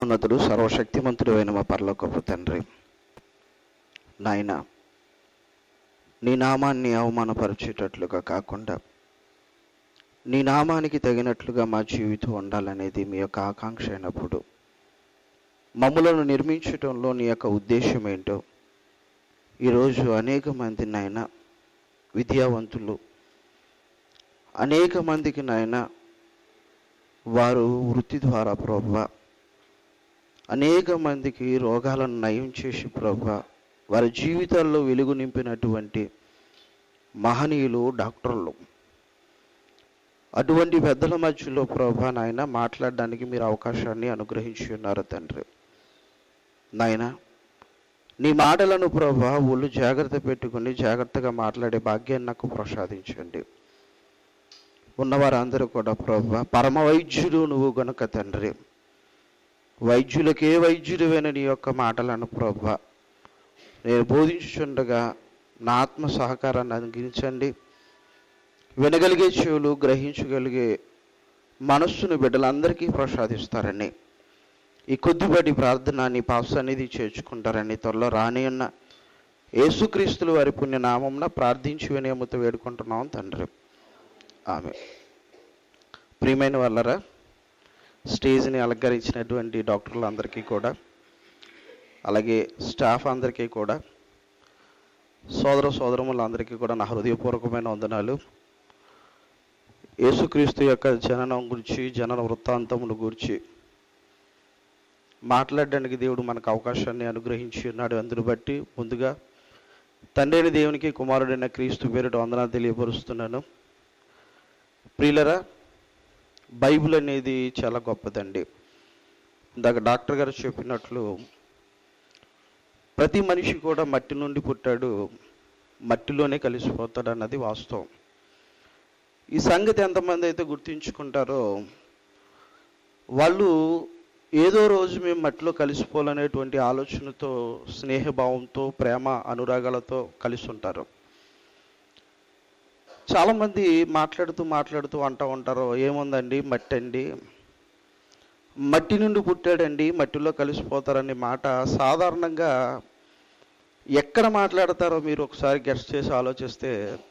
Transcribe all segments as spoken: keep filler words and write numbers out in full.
మహోన్నతుడు సర్వశక్తిమంతుడు అయిన మా పరలోకపు తండ్రి, నాయన నీ నామాన్ని అవమానపరిచేటట్లుగా కాకుండా నీ నామానికి తగినట్లుగా మా జీవితం ఉండాలనేది మీ యొక్క ఆకాంక్ష అయినప్పుడు మమ్ములను నిర్మించటంలో నీ యొక్క ఉద్దేశం ఏంటో ఈరోజు అనేక మంది నాయన విద్యావంతులు, అనేక మందికి నాయన వారు వృత్తి ద్వారా ప్రభువా అనేక మందికి రోగాలను నయం చేసి ప్రభువా వారి జీవితాల్లో వెలుగు నింపినటువంటి మహనీయులు డాక్టర్లు, అటువంటి పెద్దల మధ్యలో ప్రభువా నాయన మాట్లాడడానికి మీరు అవకాశాన్ని అనుగ్రహించి ఉన్నారు తండ్రి. నాయన నీ మాటలను ప్రభువా ఒళ్ళు జాగ్రత్త పెట్టుకుని జాగ్రత్తగా మాట్లాడే భాగ్యాన్ని నాకు ప్రసాదించండి. ఉన్నవారందరూ కూడా ప్రభువా పరమ వైద్యుడు నువ్వు గనుక తండ్రి, వైద్యులకే వైద్యుడివైన నీ యొక్క మాటలను ప్రభువా నేను బోధించుచుండగా నా ఆత్మ సహకారాన్ని అందించండి. వినగలిగే చెవులు, గ్రహించగలిగే మనస్సును బిడ్డలందరికీ ప్రసాదిస్తారని, ఈ కొద్దిపాటి ప్రార్థన నీ పాప సన్నిధి చేర్చుకుంటారని త్వరలో రాని ఉన్న యేసుక్రీస్తులు వారి పుణ్యనామంన ప్రార్థించి వినయముతో వేడుకుంటున్నాం తండ్రి, ఆమె. ప్రియమైన వాళ్ళరా, స్టేజ్ని అలంకరించినటువంటి డాక్టర్లందరికీ కూడా, అలాగే స్టాఫ్ అందరికీ కూడా, సోదర సోదరములందరికీ కూడా నా హృదయపూర్వకమైన వందనాలు. యేసుక్రీస్తు యొక్క జననం గురించి, జనన వృత్తాంతమును గురించి మాట్లాడడానికి దేవుడు మనకు అవకాశాన్ని అనుగ్రహించి ఉన్నాడు. అందును బట్టి ముందుగా తండ్రి దేవునికి, కుమారుడైన క్రీస్తు పేరిట వందనాలు తెలియపరుస్తున్నాను. ప్రియులరా, బైబిల్ అనేది చాలా గొప్పదండి. ఇందాక డాక్టర్ గారు చెప్పినట్లు ప్రతి మనిషి కూడా మట్టి నుండి పుట్టాడు, మట్టిలోనే కలిసిపోతాడు అన్నది వాస్తవం. ఈ సంగతి ఎంతమంది అయితే గుర్తించుకుంటారో వాళ్ళు ఏదో రోజు మేము మట్టిలో కలిసిపోవాలనేటువంటి ఆలోచనతో, స్నేహభావంతో, ప్రేమ అనురాగాలతో కలిసి ఉంటారు. చాలామంది మాట్లాడుతూ మాట్లాడుతూ అంటూ ఉంటారు, ఏముందండి మట్టి అండి, మట్టి నుండి పుట్టాడండి, మట్టిలో కలిసిపోతారనే మాట సాధారణంగా ఎక్కడ మాట్లాడతారో మీరు ఒకసారి గెస్ట్ చేసి ఆలోచిస్తే,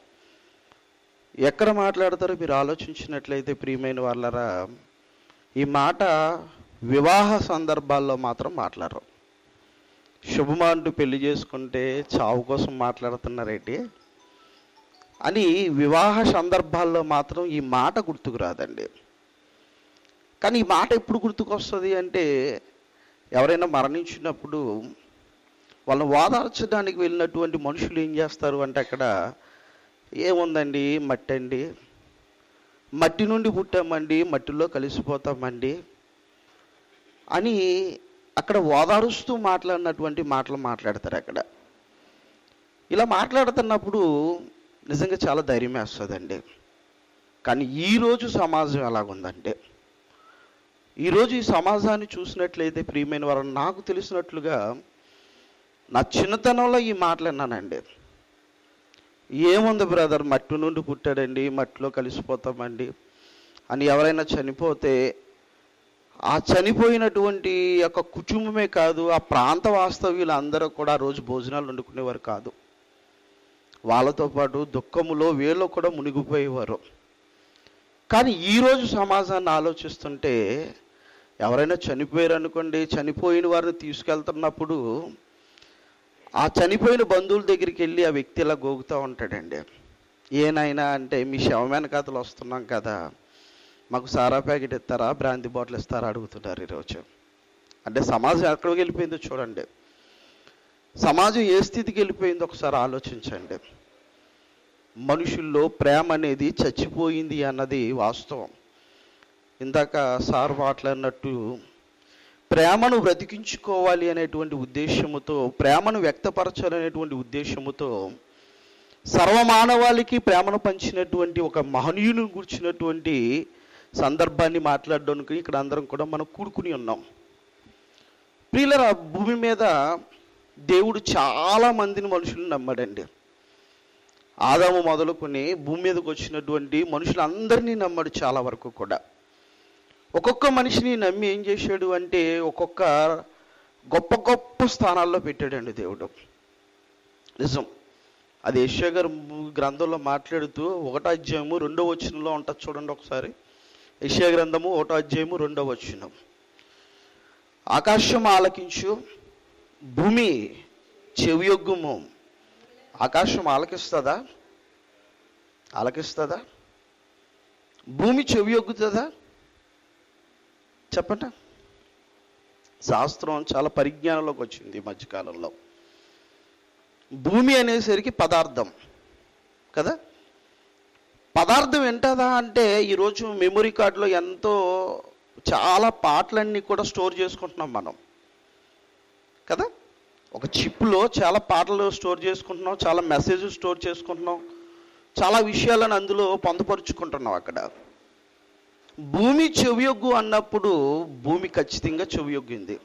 ఎక్కడ మాట్లాడతారో మీరు ఆలోచించినట్లయితే ప్రియమైన వాళ్ళరా, ఈ మాట వివాహ సందర్భాల్లో మాత్రం మాట్లాడరు. శుభమాంటూ పెళ్లి చేసుకుంటే చావు కోసం మాట్లాడుతున్నారేంటి అని వివాహ సందర్భాల్లో మాత్రం ఈ మాట గుర్తుకు రాదండి. కానీ ఈ మాట ఎప్పుడు గుర్తుకొస్తుంది అంటే, ఎవరైనా మరణించినప్పుడు వాళ్ళని ఓదార్చడానికి వెళ్ళినటువంటి మనుషులు ఏం చేస్తారు అంటే, అక్కడ ఏముందండి మట్టి అండి, మట్టి నుండి పుట్టామండి, మట్టిలో కలిసిపోతామండి అని అక్కడ ఓదారుస్తూ మాట్లాడినటువంటి మాటలు మాట్లాడతారు. అక్కడ ఇలా మాట్లాడుతున్నప్పుడు నిజంగా చాలా ధైర్యం వేస్తుందండి. కానీ ఈరోజు సమాజం ఎలాగుందంటే, ఈరోజు ఈ సమాజాన్ని చూసినట్లయితే ప్రియమైన వారు, నాకు తెలిసినట్లుగా నా చిన్నతనంలో ఈ మాటలు విన్నానండి. ఏముంది బ్రదర్, మట్టి నుండి పుట్టాడండి, మట్టిలో కలిసిపోతామండి అని ఎవరైనా చనిపోతే ఆ చనిపోయినటువంటి యొక్క కుటుంబమే కాదు, ఆ ప్రాంత వాస్తవ్యులు అందరూ కూడా ఆ రోజు భోజనాలు వండుకునేవారు కాదు. వాళ్ళతో పాటు దుఃఖములో వీళ్ళు కూడా మునిగిపోయేవారు. కానీ ఈరోజు సమాజాన్ని ఆలోచిస్తుంటే, ఎవరైనా చనిపోయారు అనుకోండి, చనిపోయిన వారిని తీసుకెళ్తున్నప్పుడు ఆ చనిపోయిన బంధువుల దగ్గరికి వెళ్ళి ఆ వ్యక్తి ఇలా గోగుతూ ఉంటాడండి. ఏనాయనా అంటే, మీ శవమైన కథలు వస్తున్నాం కదా, మాకు సారా ప్యాకెట్ ఇస్తారా, బ్రాంతి బాటిల్ ఇస్తారా అడుగుతున్నారు ఈరోజు. అంటే సమాజం ఎక్కడికి వెళ్ళిపోయిందో చూడండి. సమాజం ఏ స్థితికి వెళ్ళిపోయిందో ఒకసారి ఆలోచించండి. మనుషుల్లో ప్రేమ అనేది చచ్చిపోయింది అన్నది వాస్తవం. ఇందాక సార్ మాట్లాడినట్టు ప్రేమను బ్రతికించుకోవాలి అనేటువంటి ఉద్దేశముతో, ప్రేమను వ్యక్తపరచాలనేటువంటి ఉద్దేశముతో సర్వమానవాళికి ప్రేమను పంచినటువంటి ఒక మహనీయుని కూర్చున్నటువంటి సందర్భాన్ని మాట్లాడడానికి ఇక్కడ అందరం కూడా మనం కూడుకుని ఉన్నాం. ప్రియులరా, భూమి మీద దేవుడు చాలా మందిని మనుషులను నమ్మాడండి. ఆదాము మొదలుకొని భూమి మీదకి వచ్చినటువంటి మనుషులందరినీ నమ్మాడు చాలా వరకు కూడా. ఒక్కొక్క మనిషిని నమ్మి ఏం చేశాడు అంటే ఒక్కొక్క గొప్ప గొప్ప స్థానాల్లో పెట్టాడండి దేవుడు. నిజం. అది యెషయా గారు గ్రంథంలో మాట్లాడుతూ ఒకటో అధ్యాయము రెండో వచనంలో ఉంటుంది చూడండి ఒకసారి. యెషయా గ్రంథము ఒకటో అధ్యాయము రెండో వచనం. ఆకాశం ఆలకించు, భూమి చెవియొగ్గుము. ఆకాశం ఆలకిస్తుందా? ఆలకిస్తుందా? భూమి చెవియొగ్గుతుందా? చెప్పండి. శాస్త్రం చాలా పరిజ్ఞానంలోకి వచ్చింది ఈ మధ్యకాలంలో. భూమి అనేసరికి పదార్థం కదా. పదార్థం ఏంటదా అంటే ఈరోజు మెమొరీ కార్డులో ఎంతో చాలా పాటలన్నీ కూడా స్టోర్ చేసుకుంటున్నాం మనం కదా. ఒక చిప్లో చాలా పాటలు స్టోర్ చేసుకుంటున్నాం, చాలా మెసేజ్ స్టోర్ చేసుకుంటున్నాం, చాలా విషయాలను అందులో పొందుపరుచుకుంటున్నాం. అక్కడ భూమి చెవియొగ్గు అన్నప్పుడు భూమి ఖచ్చితంగా చెవియొగ్గింది.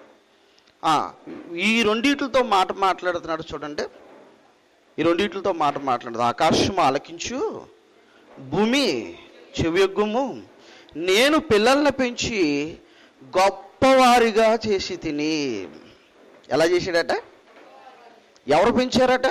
ఈ రెండిట్లతో మాట మాట్లాడుతున్నాడు చూడండి. ఈ రెండిట్లతో మాట మాట్లాడదు. ఆకాశం ఆలకించు, భూమి చెవియొగ్గుము. నేను పిల్లల్ని పెంచి గొప్పవారిగా చేసి తిని. ఎలా చేశాడట? ఎవరు పెంచారట?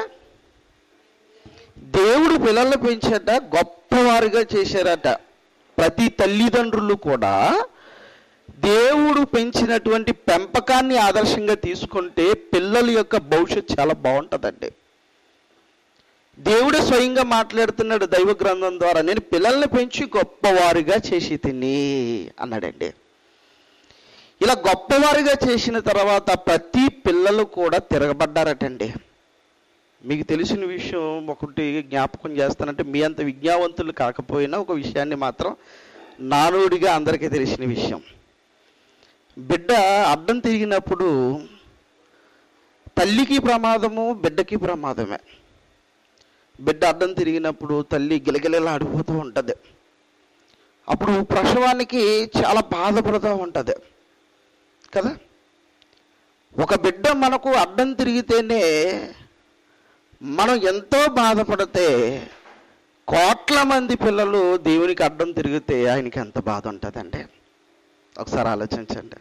దేవుడు పిల్లల్ని పెంచాట, గొప్పవారిగా చేశారట. ప్రతి తల్లిదండ్రులు కూడా దేవుడు పెంచినటువంటి పెంపకాన్ని ఆదర్శంగా తీసుకుంటే పిల్లల యొక్క భవిష్యత్తు చాలా బాగుంటుందండి. దేవుడే స్వయంగా మాట్లాడుతున్నాడు దైవ గ్రంథం ద్వారా. నేను పిల్లల్ని పెంచి గొప్పవారిగా చేసి తిని అన్నాడండి. ఇలా గొప్పవారిగా చేసిన తర్వాత ప్రతి పిల్లలు కూడా తిరగబడ్డారటండి. మీకు తెలిసిన విషయం ఒకటి జ్ఞాపకం చేస్తానంటే, మీ అంత విజ్ఞావంతులు కాకపోయినా ఒక విషయాన్ని మాత్రం నానుడిగా అందరికీ తెలిసిన విషయం. బిడ్డ అడ్డం తిరిగినప్పుడు తల్లికి ప్రమాదము, బిడ్డకి ప్రమాదమే. బిడ్డ అడ్డం తిరిగినప్పుడు తల్లి గిలగిలలాడిపోతూ ఉంటుంది. అప్పుడు ప్రసవానికి చాలా బాధపడుతూ ఉంటుంది కదా. ఒక బిడ్డ మనకు అడ్డం తిరిగితేనే మనం ఎంతో బాధపడితే, కోట్ల మంది పిల్లలు దేవునికి అడ్డం తిరిగితే ఆయనకి ఎంత బాధ ఉంటుందండి. ఒకసారి ఆలోచించండి.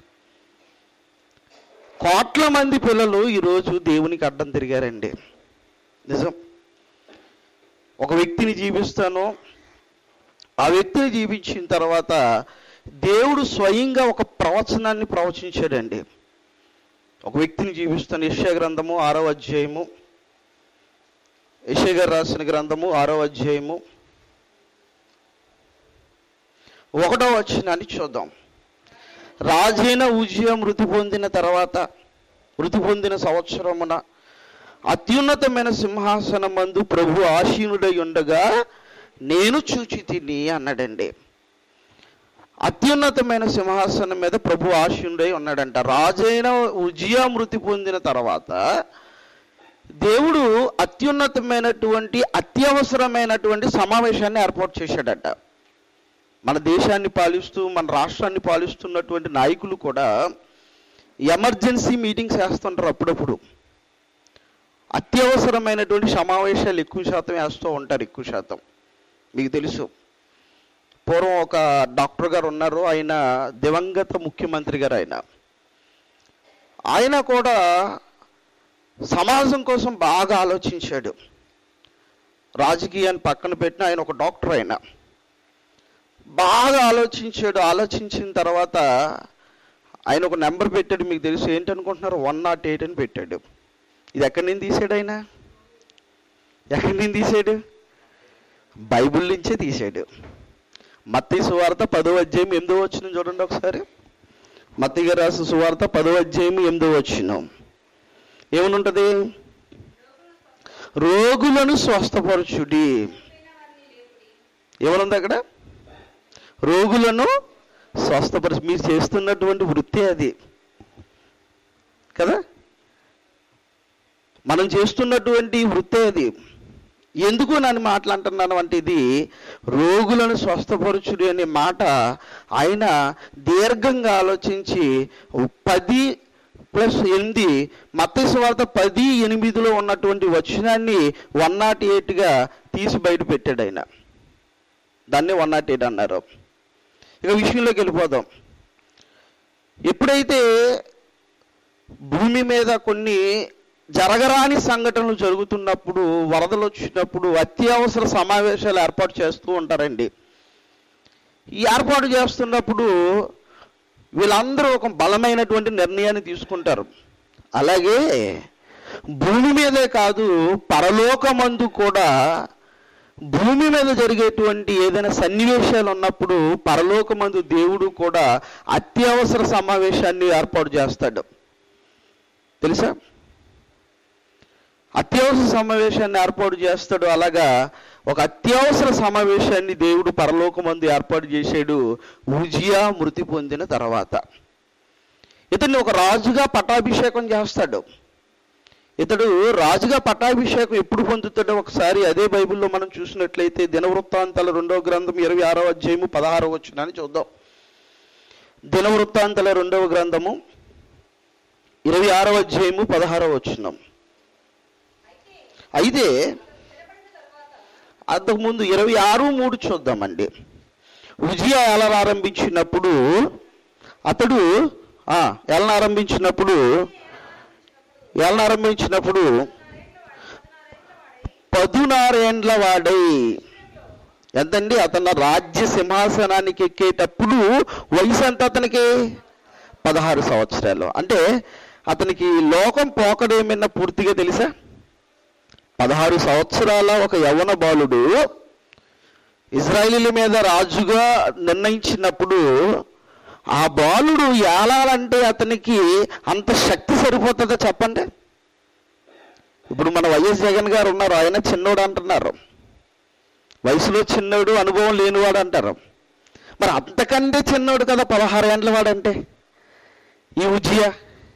కోట్ల మంది పిల్లలు ఈరోజు దేవునికి అడ్డం తిరిగారండి. నిజం. ఒక వ్యక్తిని జీవిస్తాను, ఆ వ్యక్తిని జీవించిన తర్వాత దేవుడు స్వయంగా ఒక ప్రవచనాన్ని ప్రవచించాడండి. ఒక వ్యక్తిని జీవిస్తాను. యెషయా గ్రంథము ఆరో అధ్యాయము, యెషయా గారు రాసిన గ్రంథము ఆరో అధ్యాయము ఒకటో వచనాన్ని చూద్దాం. రాజైన ఉజ్జియా మృతి పొందిన తర్వాత, మృతి పొందిన సంవత్సరమున అత్యున్నతమైన సింహాసనమందు ప్రభు ఆసీనుడై ఉండగా నేను చూచి తిని అన్నాడండి. అత్యున్నతమైన సింహాసనం మీద ప్రభు ఆసీనుడై ఉన్నాడంట. రాజైన ఉజ్జియా మృతి పొందిన తర్వాత దేవుడు అత్యున్నతమైనటువంటి అత్యవసరమైనటువంటి సమావేశాన్ని ఏర్పాటు చేశాడట. మన దేశాన్ని పాలిస్తూ మన రాష్ట్రాన్ని పాలిస్తున్నటువంటి నాయకులు కూడా ఎమర్జెన్సీ మీటింగ్స్ వేస్తుంటారు అప్పుడప్పుడు. అత్యవసరమైనటువంటి సమావేశాలు ఎక్కువ శాతం వేస్తూ ఉంటారు. ఎక్కువ శాతం మీకు తెలుసు. పూర్వం ఒక డాక్టర్ గారు ఉన్నారు, ఆయన దివంగత ముఖ్యమంత్రి గారు. ఆయన ఆయన కూడా సమాజం కోసం బాగా ఆలోచించాడు. రాజకీయాన్ని పక్కన పెట్టిన ఆయన ఒక డాక్టర్. ఆయన బాగా ఆలోచించాడు. ఆలోచించిన తర్వాత ఆయన ఒక నెంబర్ పెట్టాడు. మీకు తెలుసు ఏంటనుకుంటున్నారు? వన్ నాట్ ఎయిట్ అని పెట్టాడు. ఇది ఎక్కడి నుంచి తీసాడు? ఆయన ఎక్కడి నుంచి తీసాడు? బైబిల్ నుంచే తీసాడు. మత్తయి సువార్త పదో అధ్యాయం ఎనిమిదో వచనం చూడండి ఒకసారి. మత్తయి గారు రాసిన సువార్త పదో అధ్యాయం ఎనిమిదో వచనం ఏమని ఉంటుంది? రోగులను స్వస్థపరచుడి. ఏమనుంది అక్కడ? రోగులను స్వస్థపరచు. మీరు చేస్తున్నటువంటి వృత్తి అది కదా. మనం చేస్తున్నటువంటి వృత్తి అది. ఎందుకు నన్ను మాట్లాడుతున్నాను అంటే, ఇది రోగులను స్వస్థపరచుడి అనే మాట ఆయన దీర్ఘంగా ఆలోచించి పది ప్లస్ ఎనిమిది మత్తయి సువార్త పది ఎనిమిదిలో ఉన్నటువంటి వచనాన్ని వన్ నాట్ ఎయిట్గా తీసి బయట పెట్టాడు ఆయన. దాన్ని వన్ నాట్ ఎయిట్ అన్నారు. ఇక విషయంలోకి వెళ్ళిపోదాం. ఎప్పుడైతే భూమి మీద కొన్ని జరగరాని సంఘటనలు జరుగుతున్నప్పుడు, వరదలు వచ్చినప్పుడు అత్యవసర సమావేశాలు ఏర్పాటు చేస్తూ ఉంటారండి. ఈ ఏర్పాటు చేస్తున్నప్పుడు వీళ్ళందరూ ఒక బలమైనటువంటి నిర్ణయాన్ని తీసుకుంటారు. అలాగే భూమి మీదే కాదు, పరలోకమందు కూడా భూమి మీద జరిగేటువంటి ఏదైనా సన్నివేశాలు ఉన్నప్పుడు పరలోకమందు దేవుడు కూడా అత్యవసర సమావేశాన్ని ఏర్పాటు చేస్తాడు. తెలుసా? అత్యవసర సమావేశాన్ని ఏర్పాటు చేస్తాడు. అలాగా ఒక అత్యవసర సమావేశాన్ని దేవుడు పరలోకమందు ఏర్పాటు చేశాడు ఉజియా మృతి పొందిన తర్వాత. ఇతన్ని ఒక రాజుగా పట్టాభిషేకం చేస్తాడు. ఇతడు రాజుగా పట్టాభిషేకం ఎప్పుడు పొందుతాడో ఒకసారి అదే బైబిల్లో మనం చూసినట్లయితే దినవృత్తాంతాల రెండవ గ్రంథం ఇరవై ఆరవ అధ్యాయము పదహారవ వచనాన్ని చూద్దాం. దినవృత్తాంతాల రెండవ గ్రంథము ఇరవై ఆరవ అధ్యాయము పదహారవ వచనం. అయితే అంతకుముందు ఇరవై ఆరు మూడు చూద్దామండి. ఉజియా ఎలా ఆరంభించినప్పుడు అతడు ఎలా ఆరంభించినప్పుడు ఎలా ఆరంభించినప్పుడు పదునారేండ్ల వాడై, ఎంతండి? అతను రాజ్య సింహాసనానికి ఎక్కేటప్పుడు వయసు ఎంత అతనికి? పదహారు సంవత్సరాలు. అంటే అతనికి లోకం పోకడేమన్నా పూర్తిగా తెలుసా? పదహారు సంవత్సరాల ఒక యవ్వన బాలుడు ఇజ్రాయేలీల మీద రాజుగా నిర్ణయించినప్పుడు ఆ బాలుడు ఏలాలంటే అతనికి అంత శక్తి సరిపోతుందో చెప్పండి. ఇప్పుడు మన వైఎస్ జగన్ గారు ఉన్నారు, ఆయన చిన్నోడు అంటున్నారు, వయసులో చిన్నోడు, అనుభవం లేనివాడు అంటారు. మరి అంతకంటే చిన్నోడు కదా పదహారు ఏండ్ల వాడంటే ఈ ఉజియా.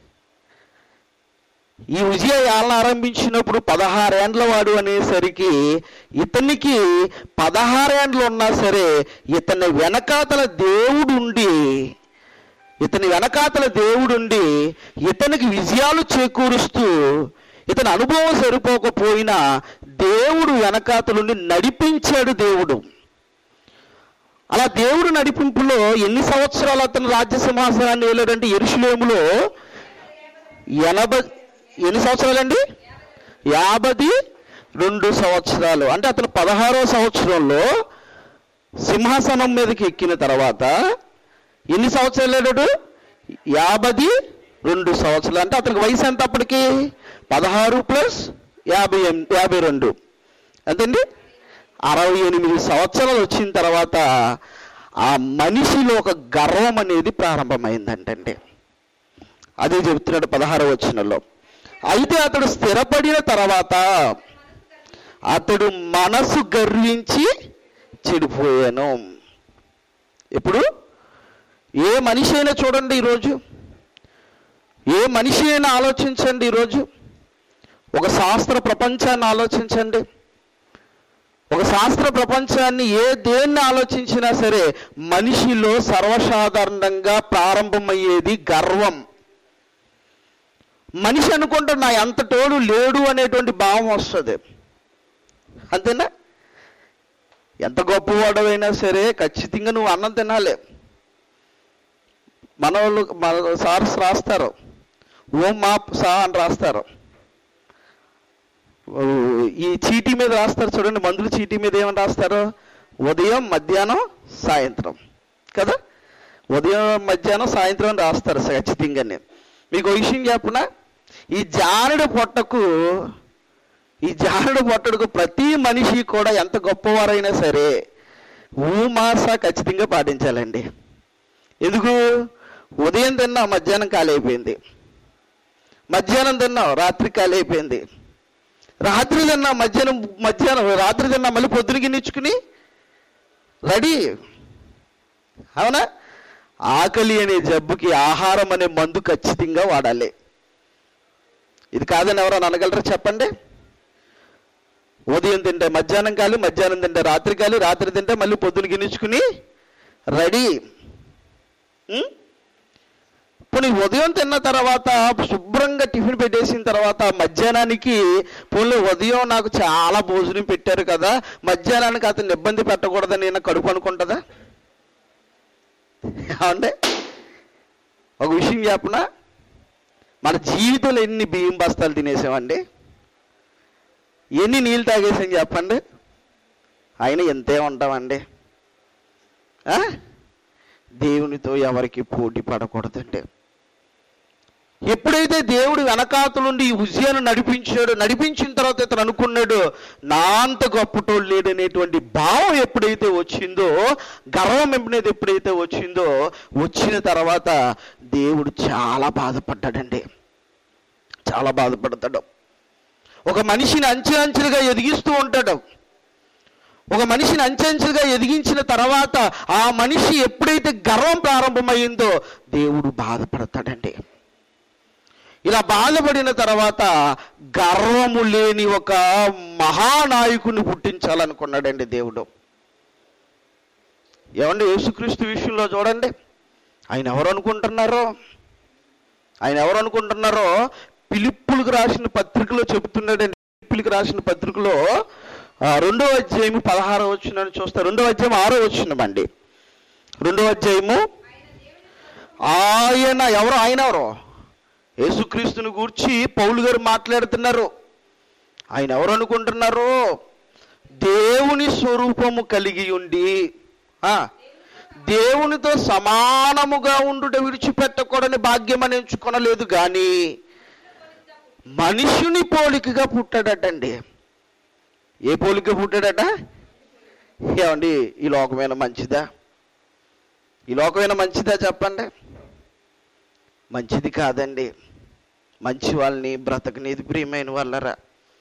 ఈ ఉజియా ఏళ్ళ ఆరంభించినప్పుడు పదహారేండ్ల వాడు అనేసరికి ఇతనికి పదహారేండ్లు ఉన్నా సరే ఇతని వెనకాతల దేవుడు ఉండి ఇతని వెనకాతల దేవుడుండి ఇతనికి విజయాలు చేకూరుస్తూ, ఇతని అనుభవం సరిపోకపోయినా దేవుడు వెనకాతలుండి నడిపించాడు దేవుడు. అలా దేవుడు నడిపింపులో ఎన్ని సంవత్సరాలు అతను రాజ్య సింహాసనాన్ని వెళ్ళాడంటే యెరూషలేములో ఎనభై ఎన్ని సంవత్సరాలండి? యాభై రెండు సంవత్సరాలు. అంటే అతను పదహారో సంవత్సరంలో సింహాసనం మీదకి ఎక్కిన తర్వాత ఎన్ని సంవత్సరాలు వెళ్ళాడు? యాభై రెండు సంవత్సరాలు. అంటే అతనికి వయసు ఎంత అప్పటికి? పదహారు ప్లస్ యాభై యాభై రెండు అంతేండి, అరవై ఎనిమిది సంవత్సరాలు వచ్చిన తర్వాత ఆ మనిషిలో ఒక గర్వం అనేది ప్రారంభమైందంటండి. అదే చెబుతున్నాడు పదహారవ వచనంలో. అయితే అతడు స్థిరపడిన తర్వాత అతడు మనసు గర్వించి చెడిపోయాను. ఇప్పుడు ఏ మనిషి అయినా చూడండి, ఈరోజు ఏ మనిషి అయినా ఆలోచించండి. ఈరోజు ఒక శాస్త్ర ప్రపంచాన్ని ఆలోచించండి. ఒక శాస్త్ర ప్రపంచాన్ని ఏ దేన్ని ఆలోచించినా సరే మనిషిలో సర్వసాధారణంగా ప్రారంభమయ్యేది గర్వం. మనిషి అనుకుంటే నా ఎంత తోడు లేడు అనేటువంటి భావం వస్తుంది. అంతేనా? ఎంత గొప్పవాడవైనా సరే ఖచ్చితంగా నువ్వు అన్నం తినాలి. మన వాళ్ళు మన సార్స్ రాస్తారు, ఓం మా సా అని రాస్తారు. ఈ చీటీ మీద రాస్తారు చూడండి, మందుల చీటీ మీద ఏమని రాస్తారు? ఉదయం, మధ్యాహ్నం, సాయంత్రం కదా. ఉదయం, మధ్యాహ్నం, సాయంత్రం అని రాస్తారు ఖచ్చితంగానే. మీకు ఒక విషయం చెప్పనా? ఈ జానుడు పొట్టకు ఈ జానుడు పొట్టకు ప్రతి మనిషి కూడా ఎంత గొప్పవారైనా సరే ఊమాస ఖచ్చితంగా పాటించాలండి. ఎందుకు? ఉదయం తిన్నావు, మధ్యాహ్నం ఖాళీ అయిపోయింది. మధ్యాహ్నం తిన్నావు, రాత్రి ఖాళీ అయిపోయింది. రాత్రి తిన్నావు, మధ్యాహ్నం మధ్యాహ్నం రాత్రి తిన్నావు, మళ్ళీ పొద్దున గిన్నిచ్చుకుని రెడీ. అవునా? ఆకలి అనే జబ్బుకి ఆహారం అనే మందు ఖచ్చితంగా వాడాలి. ఇది కాదని ఎవరైనా అనగలరా చెప్పండి? ఉదయం తింటే మధ్యాహ్నం కాలి, మధ్యాహ్నం తింటే రాత్రి కాలి, రాత్రి తింటే మళ్ళీ పొద్దున గిన్నించుకుని రెడీ. పోనీ ఉదయం తిన్న తర్వాత శుభ్రంగా టిఫిన్ పెట్టేసిన తర్వాత మధ్యాహ్నానికి పోనీ ఉదయం నాకు చాలా భోజనం పెట్టారు కదా, మధ్యాహ్నానికి అతను ఇబ్బంది పెట్టకూడదని నేను కడుపు అనుకుంటుందా? అంటే ఒక విషయం చెప్పనా, మన జీవితంలో ఎన్ని బియ్యం బస్తాలు తినేసామండి, ఎన్ని నీళ్ళు తాగేసాం చెప్పండి, అయినా ఎంతే ఉంటామండి. దేవునితో ఎవరికి పోటీ పడకూడదండి. ఎప్పుడైతే దేవుడు వెనకాతలుండి ఈ ఉజ్జియాను నడిపించాడు, నడిపించిన తర్వాత ఇతను అనుకున్నాడు నా అంత గొప్పటోడు లేడనేటువంటి భావం ఎప్పుడైతే వచ్చిందో, గర్వం అనేది ఎప్పుడైతే వచ్చిందో, వచ్చిన తర్వాత దేవుడు చాలా బాధపడ్డాడండి, చాలా బాధపడతాడు. ఒక మనిషిని అంచెలంచెలుగా ఎదిగిస్తూ ఉంటాడు. ఒక మనిషిని అంచెంచెలుగా ఎదిగించిన తర్వాత ఆ మనిషి ఎప్పుడైతే గర్వం ప్రారంభమైందో దేవుడు బాధపడతాడండి. ఇలా బాధపడిన తర్వాత గర్వము లేని ఒక మహానాయకుని పుట్టించాలనుకున్నాడండి దేవుడు. ఏమండి, యేసుక్రీస్తు విషయంలో చూడండి, ఆయన ఎవరు అనుకుంటున్నారో ఆయన ఎవరు అనుకుంటున్నారో ఫిలిప్పులకు రాసిన పత్రికలో చెబుతున్నాడండి. ఫిలిప్పులకు రాసిన పత్రికలో రెండో అధ్యాయము పదహారో వచ్చిందని చూస్తే, రెండో అధ్యాయం ఆరో వచ్చిందండి. రెండో అధ్యాయము ఆయన ఎవరు ఆయన ఎవరు యేసుక్రీస్తుని గూర్చి పౌలు గారు మాట్లాడుతున్నారు. ఆయన ఎవరు అనుకుంటున్నారు? దేవుని స్వరూపము కలిగి ఉండి దేవునితో సమానముగా ఉండుట విడిచిపెట్టకూడని భాగ్యం అని ఎంచుకొనలేదు, కానీ మనుషుని పోలికగా పుట్టాడటండి. ఏ పోలిక పుట్టాడట? ఏమండి, ఈ లోకమైన మంచిదా? ఈ లోకమైన మంచిదా చెప్పండి? మంచిది కాదండి. మంచి వాళ్ళని బ్రతకనేది ప్రియమైన వాళ్ళరా.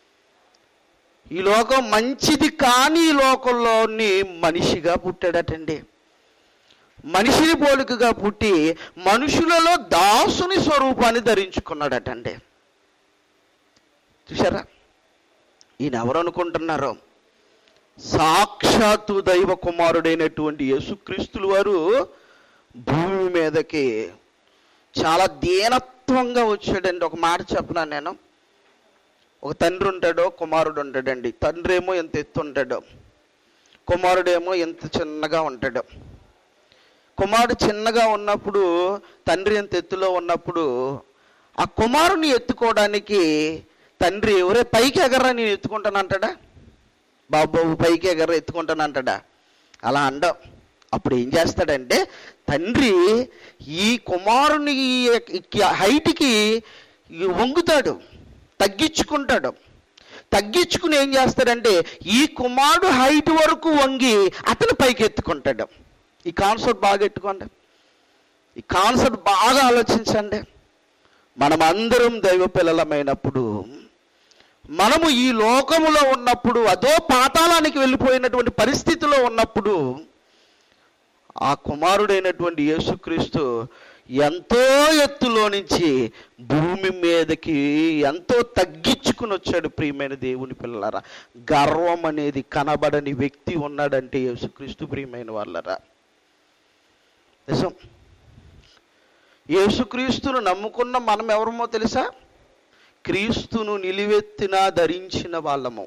ఈ లోకం మంచిది కానీ ఈ లోకంలోని మనిషిగా పుట్టాడటండి. మనిషిని పోలికగా పుట్టి మనుషులలో దాసుని స్వరూపాన్ని ధరించుకున్నాడటండి. చూసారా? ఈయన ఎవరు అనుకుంటున్నారో? సాక్షాత్తు దైవ కుమారుడైనటువంటి యేసుక్రీస్తుల వారు భూమి మీదకి చాలా దీనత్వంగా వచ్చాడండి. ఒక మాట చెప్పనా నేను, ఒక తండ్రి ఉంటాడో కుమారుడు ఉంటాడండి. తండ్రి ఏమో ఎంత ఎత్తు ఉంటాడో, కుమారుడేమో ఎంత చిన్నగా ఉంటాడో. కుమారుడు చిన్నగా ఉన్నప్పుడు, తండ్రి ఎంత ఎత్తులో ఉన్నప్పుడు, ఆ కుమారుని ఎత్తుకోవడానికి తండ్రి ఎవరే పైకి ఎగర్రా నేను ఎత్తుకుంటాను అంటాడా? బాబు పైకి ఎగర్రా ఎత్తుకుంటాను అంటాడా? అలా అండం. అప్పుడు ఏం చేస్తాడంటే తండ్రి ఈ కుమారుని హైట్కి వంగుతాడు, తగ్గించుకుంటాడు. తగ్గించుకుని ఏం చేస్తాడంటే ఈ కుమారుడు హైట్ వరకు వంగి అతను పైకి ఎత్తుకుంటాడు. ఈ కాన్సెప్ట్ బాగా ఎత్తుకోండి, ఈ కాన్సెప్ట్ బాగా ఆలోచించండి. మనం అందరం దైవ పిల్లలమైనప్పుడు, మనము ఈ లోకములో ఉన్నప్పుడు, అదో పాతాళానికి వెళ్ళిపోయినటువంటి పరిస్థితిలో ఉన్నప్పుడు, ఆ కుమారుడైనటువంటి యేసుక్రీస్తు ఎంతో ఎత్తులో నుంచి భూమి మీదకి ఎంతో తగ్గించుకుని వచ్చాడు. ప్రియమైన దేవుని పిల్లలారా, గర్వం అనేది కనబడని వ్యక్తి ఉన్నాడంటే యేసుక్రీస్తు. ప్రియమైన వాళ్ళరా, నిజం. యేసుక్రీస్తును నమ్ముకున్న మనం ఎవరమో తెలుసా? క్రీస్తును నిలువెత్తిన ధరించిన వాళ్ళము,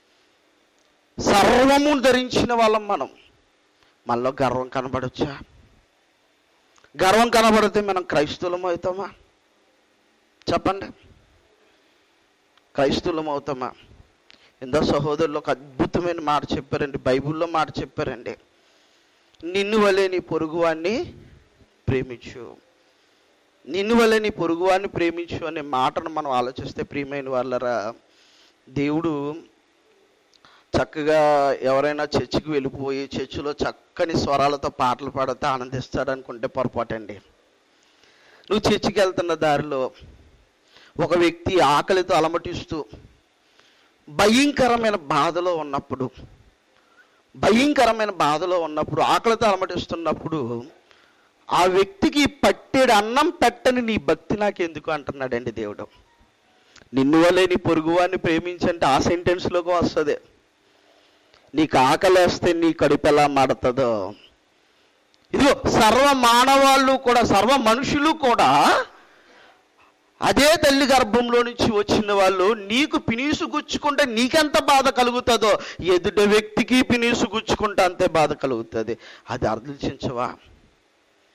సర్వము ధరించిన వాళ్ళం మనం. మనలో గర్వం కనబడొచ్చా? గర్వం కనబడితే మనం క్రైస్తవులం అవుతామా? చెప్పండి, క్రైస్తవులం అవుతామా? ఎంతో సహోదరులు ఒక అద్భుతమైన మాట చెప్పారండి, బైబిల్లో మాట చెప్పారండి. నిన్ను వలె నీ పొరుగువాన్ని ప్రేమించు, నిన్ను వలె నీ పొరుగువాన్ని ప్రేమించు అనే మాటను మనం ఆలోచిస్తే ప్రియమైన వాళ్ళరా, దేవుడు చక్కగా ఎవరైనా చర్చికి వెళ్ళిపోయి చర్చిలో చక్కని స్వరాలతో పాటలు పాడితే ఆనందిస్తాడు అనుకుంటే పొరపాటండి. నువ్వు చర్చికి వెళ్తున్న దారిలో ఒక వ్యక్తి ఆకలితో అలమటిస్తూ భయంకరమైన బాధలో ఉన్నప్పుడు, భయంకరమైన బాధలో ఉన్నప్పుడు ఆకలితో అలమటిస్తున్నప్పుడు ఆ వ్యక్తికి పట్టేడు అన్నం పెట్టని నీ భక్తి నాకెందుకు అంటున్నాడండి దేవుడు. నిన్ను వల్లే నీ పొరుగువాన్ని ప్రేమించంటే ఆ సెంటెన్స్లోకి వస్తుంది. నీకు ఆకలేస్తే నీ కడుపు ఎలా మాడుతుందో, ఇదిగో సర్వ మానవాళ్ళు కూడా, సర్వ మనుషులు కూడా అదే తల్లి గర్భంలో నుంచి వచ్చిన వాళ్ళు. నీకు పినీసు గుచ్చుకుంటే నీకెంత బాధ కలుగుతుందో ఎదుటి వ్యక్తికి పినీసు గుచ్చుకుంటే అంతే బాధ కలుగుతుంది. అది ఆలోచించవా?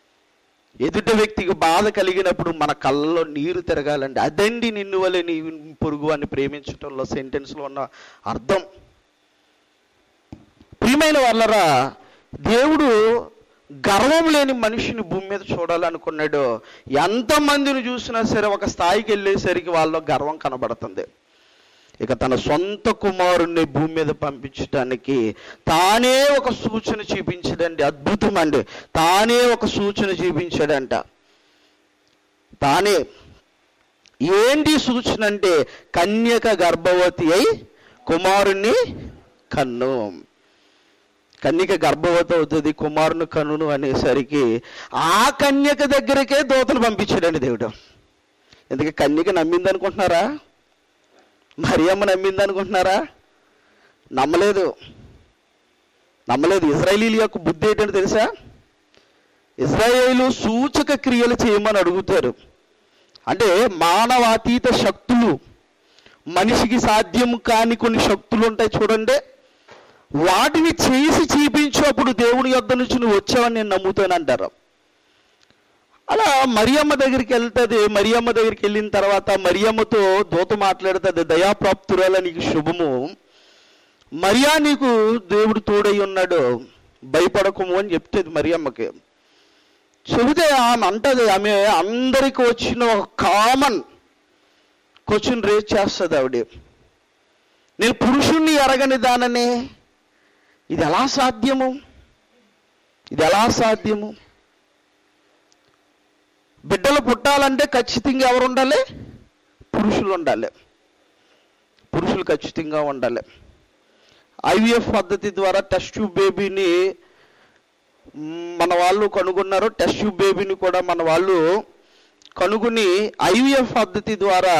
ఎదుటి వ్యక్తికి బాధ కలిగినప్పుడు మన కళ్ళలో నీరు తిరగాలండి. అదండి నిన్ను వలె నీ పొరుగు అని ప్రేమించటంలో సెంటెన్స్లో ఉన్న అర్థం. ప్రియమైన వాళ్ళరా, దేవుడు గర్వం లేని మనిషిని భూమి మీద చూడాలనుకున్నాడు. ఎంతమందిని చూసినా సరే ఒక స్థాయికి వెళ్ళేసరికి వాళ్ళలో గర్వం కనబడుతుంది. ఇక తన సొంత కుమారుణ్ణి భూమి మీద పంపించడానికి తానే ఒక సూచన చూపించాడండి. అద్భుతం అండి. తానే ఒక సూచన చూపించాడంట. తానే ఏంటి సూచన అంటే, కన్యక గర్భవతి అయి కుమారుణ్ణి కన్ను. కన్యక గర్భవతి అవుతుంది, కుమారుని కన్నును అనేసరికి ఆ కన్యక దగ్గరికే దూతను పంపించాడండి దేవుడు. ఎందుకంటే కన్యక నమ్మింది అనుకుంటున్నారా? మరియమ్మ నమ్మింది అనుకుంటున్నారా? నమ్మలేదు, నమ్మలేదు. ఇజ్రాయేలీల యొక్క బుద్ధి ఏంటంటే తెలుసా? ఇజ్రాయేలు సూచక క్రియలు చేయమని అడుగుతారు. అంటే మానవాతీత శక్తులు, మనిషికి సాధ్యం కాని కొన్ని శక్తులు ఉంటాయి చూడండి, వాటిని చేసి చూపించినప్పుడు దేవుని యొద్ద నుంచి నువ్వు వచ్చావని నేను నమ్ముతానంటారు. అలా మరియమ్మ దగ్గరికి వెళ్తుంది. మరియమ్మ దగ్గరికి వెళ్ళిన తర్వాత మరియమ్మతో దూత మాట్లాడుతుంది, దయాప్రాప్తురాల నీకు శుభము, మరియా నీకు దేవుడు తోడై ఉన్నాడు, భయపడకము అని చెప్తుంది మరియమ్మకి. చెబితే ఆమె అంటది, ఆమె అందరికి వచ్చిన ఒక కామన్ క్వశ్చన్ రేజ్ చేస్తుంది ఆవిడ. నేను పురుషుణ్ణి ఎరగని దాననే, ఇది ఎలా సాధ్యము? ఇది ఎలా సాధ్యము? బిడ్డలు పుట్టాలంటే ఖచ్చితంగా ఎవరు ఉండాలి? పురుషులు ఉండాలి. పురుషులు ఖచ్చితంగా ఉండాలి. ఐవీఎఫ్ పద్ధతి ద్వారా టెస్ట్ ట్యూబ్ బేబీని మన వాళ్ళు కనుగొన్నారు. టెస్ట్ ట్యూబ్ బేబీని కూడా మన వాళ్ళు కనుగొని ఐవీఎఫ్ పద్ధతి ద్వారా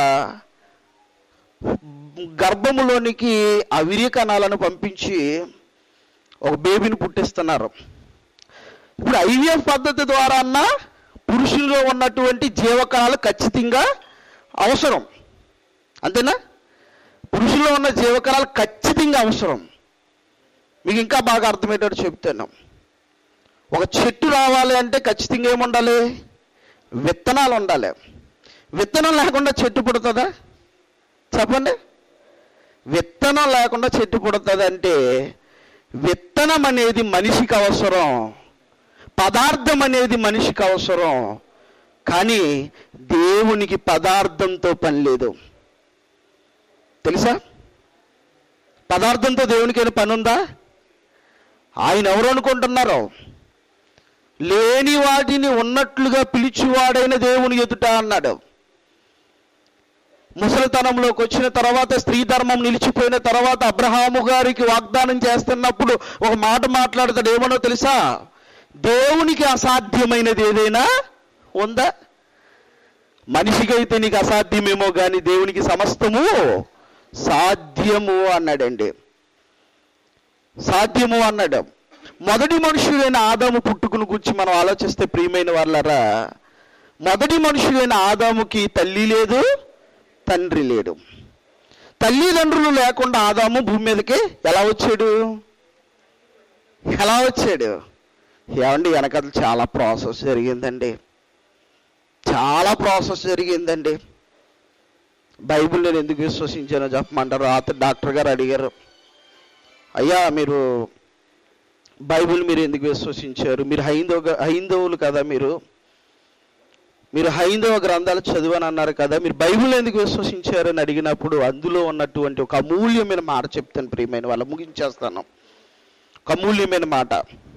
గర్భములోనికి ఆ వీర్య కణాలను పంపించి ఒక బేబీని పుట్టిస్తున్నారు. ఇప్పుడు ఐవీఎఫ్ పద్ధతి ద్వారా అన్న పురుషుల్లో ఉన్నటువంటి జీవకణాలు ఖచ్చితంగా అవసరం, అంతేనా? పురుషుల్లో ఉన్న జీవకణాలు ఖచ్చితంగా అవసరం. మీకు ఇంకా బాగా అర్థమయ్యేటట్టు చెప్తాను. ఒక చెట్టు రావాలి అంటే ఖచ్చితంగా ఏముండాలి? విత్తనాలు ఉండాలి. విత్తనం లేకుండా చెట్టు పుడుతుందా? చెప్పండి. విత్తనం లేకుండా చెట్టు పుడుతుంది అంటే విత్తనం అనేది మనిషికి అవసరం, పదార్థం అనేది మనిషికి అవసరం. కానీ దేవునికి పదార్థంతో పని లేదు, తెలుసా? పదార్థంతో దేవునికి ఏమైనా పని ఉందా? ఆయన ఎవరు అనుకుంటున్నారు? లేని వాటిని ఉన్నట్లుగా పిలిచివాడైన దేవుని ఎదుట అన్నాడు. ముసలితనంలోకి వచ్చిన తర్వాత, స్త్రీ ధర్మం నిలిచిపోయిన తర్వాత అబ్రహాము గారికి వాగ్దానం చేస్తున్నప్పుడు ఒక మాట మాట్లాడతాడు. ఏమనో తెలుసా? దేవునికి అసాధ్యమైనది ఏదైనా ఉందా? మనిషికి అయితే నీకు అసాధ్యమేమో కానీ దేవునికి సమస్తము సాధ్యము అన్నాడండి. సాధ్యము అన్నాడు. మొదటి మనుషుడైన ఆదాము పుట్టుకుని గురించి మనం ఆలోచిస్తే ప్రియమైన వాళ్ళరా, మొదటి మనుషుడైన ఆదాముకి తల్లి లేదు, తండ్రి లేడు. తల్లిదండ్రులు లేకుండా ఆదాము భూమి మీదకి ఎలా వచ్చాడు? ఎలా వచ్చాడు? ఏమండి, వెనకాల చాలా ప్రాసెస్ జరిగిందండి, చాలా ప్రాసెస్ జరిగిందండి. బైబిల్ నేను ఎందుకు విశ్వసించానో చెప్పమంటారు. అతను డాక్టర్ గారు అడిగారు, అయ్యా మీరు బైబిల్ మీరు ఎందుకు విశ్వసించారు? మీరు హైందవ హైందవులు కదా, మీరు మీరు హైందవ గ్రంథాలు చదివని అన్నారు కదా, మీరు బైబిల్ ఎందుకు విశ్వసించారు అని అడిగినప్పుడు అందులో ఉన్నటువంటి ఒక అమూల్యమైన మాట చెప్తాను ప్రియమైన వాళ్ళ, ముగించేస్తాను. ఒక అమూల్యమైన మాట.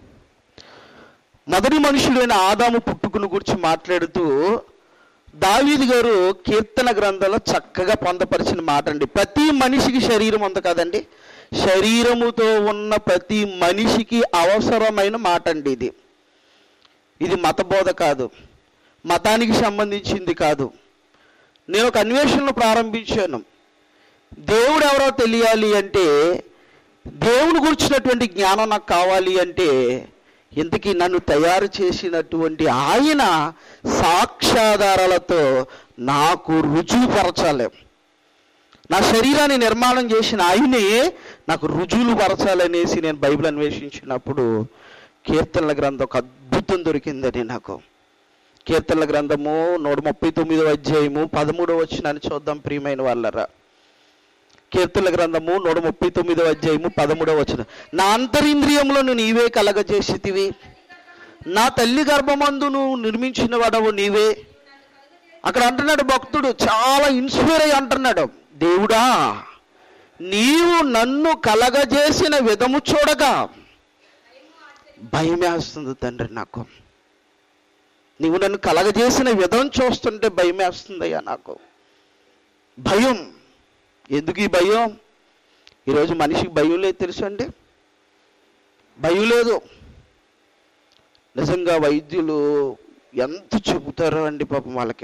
మొదటి మనుషుడైన ఆదాము పుట్టుకుని గురించి మాట్లాడుతూ దావీదు గారు కీర్తన గ్రంథంలో చక్కగా పొందపరిచిన మాట అండి. ప్రతి మనిషికి శరీరం ఉంది కదండి, శరీరముతో ఉన్న ప్రతి మనిషికి అవసరమైన మాట అండి ఇది. ఇది మతబోధ కాదు, మతానికి సంబంధించింది కాదు. నేను ఒక అన్వేషణను ప్రారంభించాను. దేవుడు ఎవరో తెలియాలి అంటే, దేవుని గురించినటువంటి జ్ఞానం నాకు కావాలి అంటే, ఇంతకీ నన్ను తయారు చేసినటువంటి ఆయన సాక్ష్యాధారాలతో నాకు రుజువుపరచాలి. నా శరీరాన్ని నిర్మాణం చేసిన ఆయనే నాకు రుజువులు పరచాలనేసి నేను బైబిల్ అన్వేషించినప్పుడు కీర్తనల గ్రంథం ఒక అద్భుతం దొరికిందని నాకు. కీర్తనల గ్రంథము నూట ముప్పై తొమ్మిదో అధ్యాయము పదమూడవ వచనాన్ని చూద్దాం ప్రియమైన వాళ్ళరా. కీర్తనల గ్రంథము నూట ముప్పై తొమ్మిదో అధ్యాయము పదమూడవ వచనం. నా అంతరింద్రియములను నీవే కలగజేసితివి, నా తల్లి గర్భమందు నువ్వు నిర్మించిన వాడవు నీవే. అక్కడ అంటున్నాడు భక్తుడు, చాలా ఇన్స్పైర్ అయ్యి అంటున్నాడు, దేవుడా నీవు నన్ను కలగజేసిన విధము చూడగా భయమేస్తుంది తండ్రి. నాకు నీవు నన్ను కలగజేసిన విధం చూస్తుంటే భయమేస్తుందయ్యా. నాకు భయం. ఎందుకు ఈ భయం? ఈరోజు మనిషికి భయం లేదు తెలుసు అండి, భయం లేదు. నిజంగా వైద్యులు ఎంత చెబుతారో అండి పాపం వాళ్ళకి.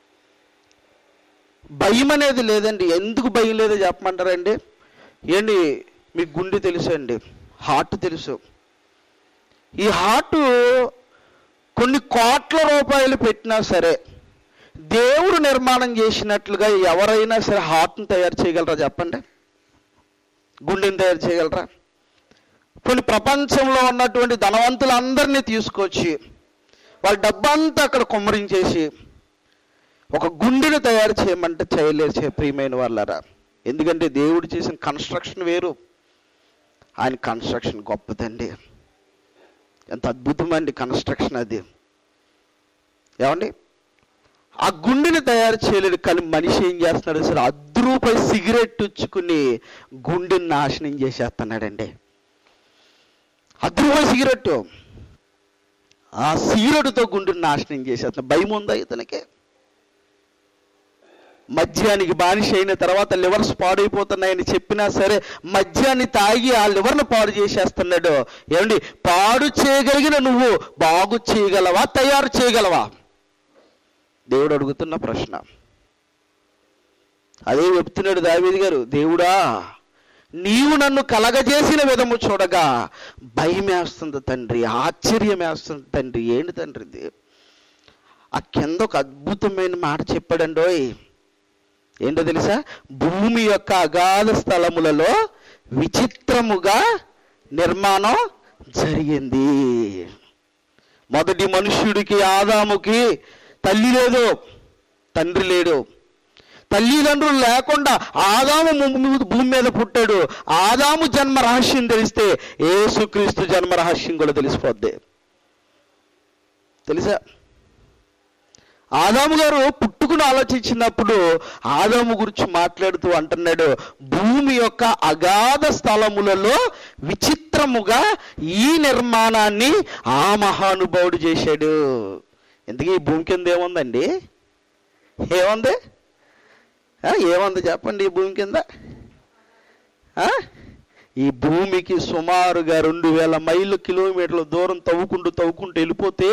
భయం అనేది లేదండి. ఎందుకు భయం లేదో చెప్పమంటారండి? ఏంటి, మీకు గుండె తెలుసు అండి, హార్ట్ తెలుసు. ఈ హార్ట్ కొన్ని కోట్ల రూపాయలు పెట్టినా సరే దేవుడు నిర్మాణం చేసినట్లుగా ఎవరైనా సరే హార్ట్ని తయారు చేయగలరా చెప్పండి? గుండెని తయారు చేయగలరా? కొన్ని ప్రపంచంలో ఉన్నటువంటి ధనవంతులందరినీ తీసుకొచ్చి వాళ్ళ డబ్బంతా అక్కడ కుమ్మరించేసి ఒక గుండెను తయారు చేయమంటే చేయలేరు ప్రియమైన వాళ్ళరా. ఎందుకంటే దేవుడు చేసిన కన్స్ట్రక్షన్ వేరు, ఆయన కన్స్ట్రక్షన్ గొప్పదండి. ఎంత అద్భుతమండి కన్స్ట్రక్షన్ అది. ఏమండి, ఆ గుండెని తయారు చేయలేడు, కానీ మనిషి ఏం చేస్తున్నాడు అసలు? అర్ధ రూపాయి సిగరెట్ ఇచ్చుకుని గుండెని నాశనం చేసేస్తున్నాడండి. అర్ధ రూపాయి సిగరెట్, ఆ సిగరెట్తో గుండెని నాశనం చేసేస్తున్నాడు. భయం ఉందా ఇతనికి? మద్యానికి బానిస అయిన తర్వాత లివర్స్ పాడైపోతున్నాయని చెప్పినా సరే మద్యాన్ని తాగి ఆ లివర్ను పాడు చేసేస్తున్నాడు. ఏమండి, పాడు చేయగలిగిన నువ్వు బాగు చేయగలవా, తయారు చేయగలవా? దేవుడు అడుగుతున్న ప్రశ్న అదే చెప్తున్నాడు దావీదు గారు. దేవుడా నీవు నన్ను కలగజేసిన విధము చూడగా భయమేస్తుంది తండ్రి, ఆశ్చర్యమేస్తుంది తండ్రి. ఏంటి తండ్రి ఇది? ఆ కింద ఒక అద్భుతమైన మాట చెప్పాడండోయ్. ఏంటో తెలుసా? భూమి యొక్క అగాధ స్థలములలో విచిత్రముగా నిర్మాణం జరిగింది. మొదటి మనుష్యుడికి ఆదాముకి తల్లి లేదు, తండ్రి లేడు. తల్లిదండ్రులు లేకుండా ఆదాము భూమి మీద పుట్టాడు. ఆదాము జన్మ రహస్యం తెలిస్తే యేసుక్రీస్తు జన్మ రహస్యం కూడా తెలిసిపోద్ది. తెలుసా? ఆదాము గారు పుట్టుకుని ఆలోచించినప్పుడు ఆదాము గురించి మాట్లాడుతూ అంటున్నాడు, భూమి యొక్క అగాధ స్థలములలో విచిత్రముగా ఈ నిర్మాణాన్ని ఆ మహానుభావుడు చేశాడు. ఎందుకు ఈ భూమి కింద ఏముందండి? ఏముంది? ఏముంది చెప్పండి ఈ భూమి కింద? ఈ భూమికి సుమారుగా రెండు వేల మైళ్ళు కిలోమీటర్ల దూరం తవ్వుకుంటూ తవ్వుకుంటూ వెళ్ళిపోతే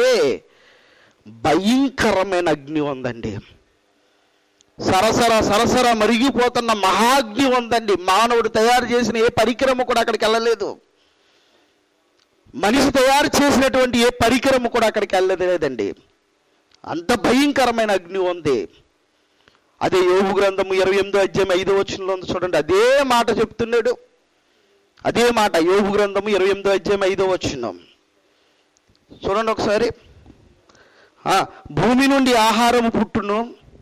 భయంకరమైన అగ్ని ఉందండి. సరసర సరసర మరిగిపోతున్న మహాగ్ని ఉందండి. మానవుడు తయారు చేసిన ఏ పరికరము కూడా అక్కడికి వెళ్ళలేదు. మనిషి తయారు చేసినటువంటి ఏ పరికరము కూడా అక్కడికి వెళ్ళలేదండి. అంత భయంకరమైన అగ్ని ఉంది. అదే యోబు గ్రంథము ఇరవై ఎనిమిదో అధ్యాయం ఐదో వచనంలో ఉంది చూడండి. అదే మాట చెప్తున్నాడు. అదే మాట యోబు గ్రంథము ఇరవై ఎనిమిదో అధ్యాయం ఐదో వచనం చూడండి ఒకసారి. భూమి నుండి ఆహారం పుట్టును,